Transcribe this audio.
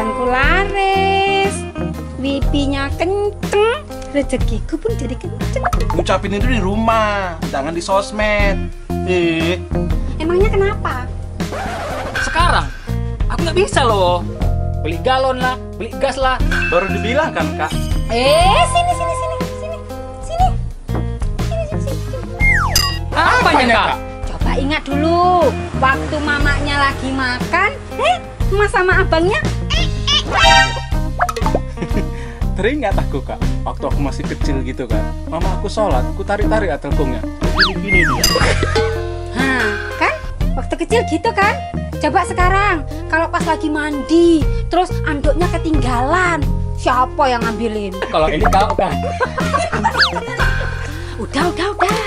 jualanku laris, wipinya kenceng, rezekiku pun jadi kenceng. Ngucapin itu di rumah, jangan di sosmed. Emangnya kenapa? Sekarang aku nggak bisa loh beli galon lah, beli gas lah. Baru dibilang kan kak. Sini. Apanya kak? Coba ingat dulu, waktu mamanya lagi makan, emas sama abangnya. Teringat aku kak, waktu aku masih kecil gitu kan, mama aku sholat, aku tarik-tarik telkungnya. Gini dia. Kan? Waktu kecil gitu kan? Coba sekarang, kalau pas lagi mandi, terus anduknya ketinggalan, siapa yang ngambilin? Kalau ini kau kan? Udah.